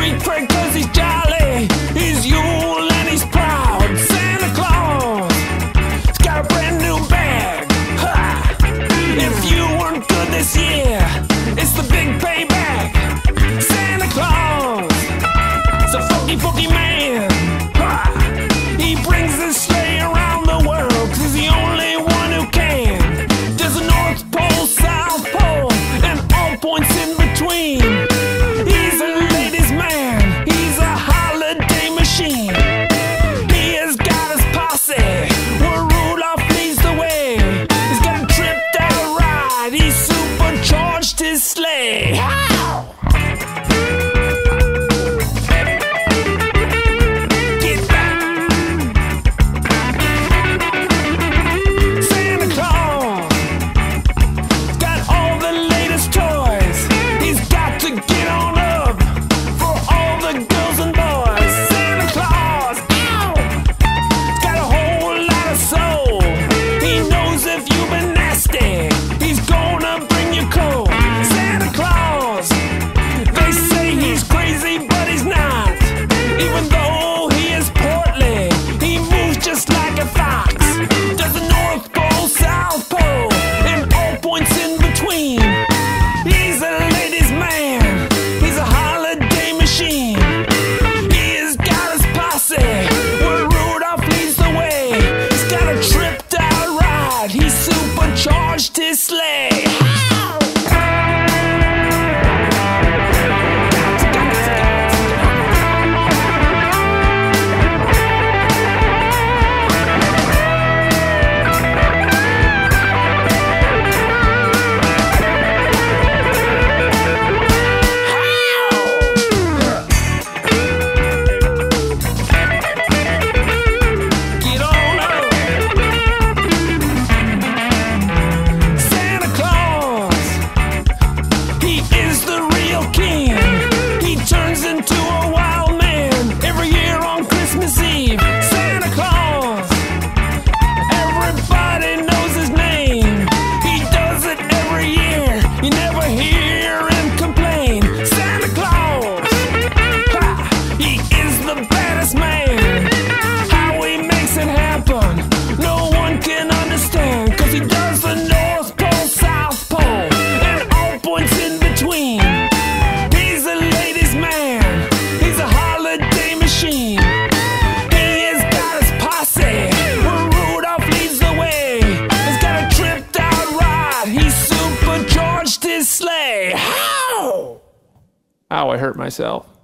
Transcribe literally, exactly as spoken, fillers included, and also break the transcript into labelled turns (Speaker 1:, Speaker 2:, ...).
Speaker 1: street cred 'cause he's jolly. He's Yule and he's proud. Santa Claus, he's got a brand new bag. Ha! If you weren't good this year, it's the big payback. Santa Claus, it's a funky, funky man. Ha! He brings his sleigh around the world 'cause he's the only one who can. There's a North Pole, South Pole, and all points in between. He's a ladies' man, he's a holiday machine. He has got his posse where Rudolph leads the way. He's got a tripped out ride, he's supercharged his sleigh. Ow! Supercharged his sleigh. Sleigh. Ow! Ow, I hurt myself.